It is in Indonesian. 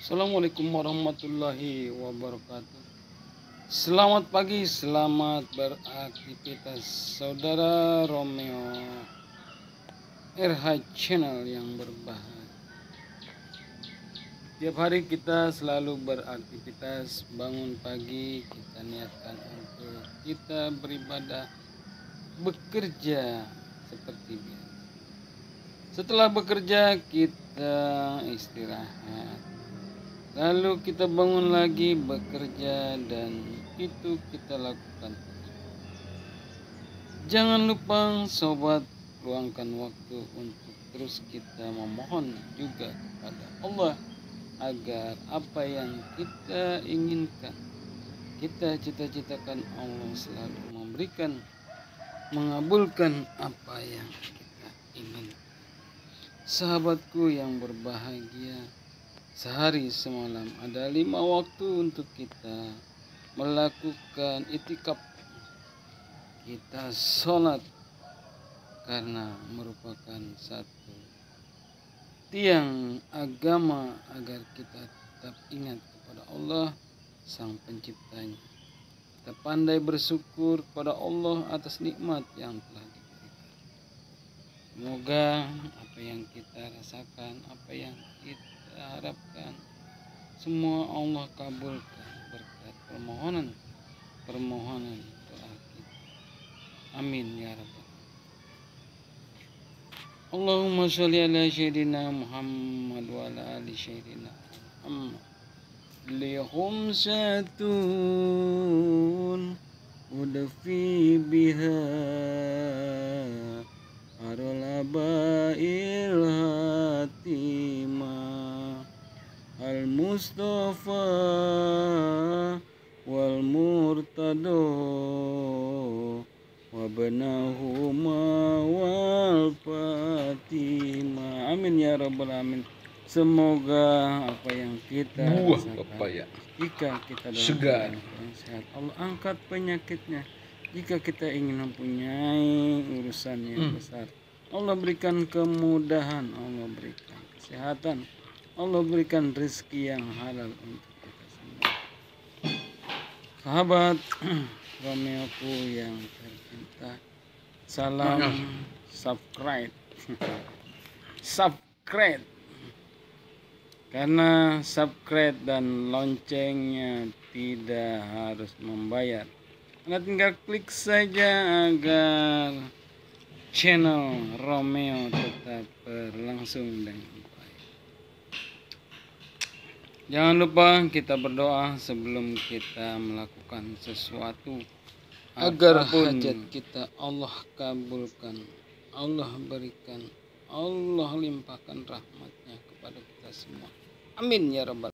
Assalamualaikum warahmatullahi wabarakatuh. Selamat pagi, selamat beraktivitas saudara Romeo RH Channel yang berbahagia. Tiap hari kita selalu beraktivitas, bangun pagi kita niatkan untuk kita beribadah, bekerja seperti biasa. Setelah bekerja kita istirahat, lalu kita bangun lagi bekerja, dan itu kita lakukan. Jangan lupa sobat, luangkan waktu untuk terus kita memohon juga kepada Allah agar apa yang kita inginkan, kita cita-citakan, Allah selalu memberikan, mengabulkan apa yang kita inginkan. Sahabatku yang berbahagia, sehari semalam ada 5 waktu untuk kita melakukan itikaf. Kita sholat karena merupakan satu tiang agama agar kita tetap ingat kepada Allah Sang Penciptanya. Kita pandai bersyukur kepada Allah atas nikmat yang telah diberikan. Semoga apa yang kita rasakan, apa yang kita harapkan, semua Allah kabulkan berkat permohonan doa kita. Amin ya rabbal. Allahumma sholli ala sayyidina Muhammad wa ala ali sayyidina Muhammad. Lihum satun udfi biha arul abail hatimah al mustafa wal murtado wabnahuma wal fatimah. Amin ya rabbal alamin. Semoga apa yang kita buah rasakan, pepaya jika kita dalam segar, keadaan sehat, Allah angkat penyakitnya. Jika kita ingin mempunyai urusan yang besar, Allah berikan kemudahan, Allah berikan kesehatan, Allah berikan rezeki yang halal untuk kita semua. Sahabat Romeoku yang tercinta, salam subscribe. Subscribe, karena subscribe dan loncengnya tidak harus membayar. Anda tinggal klik saja agar channel Romeo tetap berlangsung dengan baik. Jangan lupa kita berdoa sebelum kita melakukan sesuatu, agar hajat kita Allah kabulkan, Allah berikan, Allah limpahkan rahmatnya kepada kita semua. Amin ya rabbal.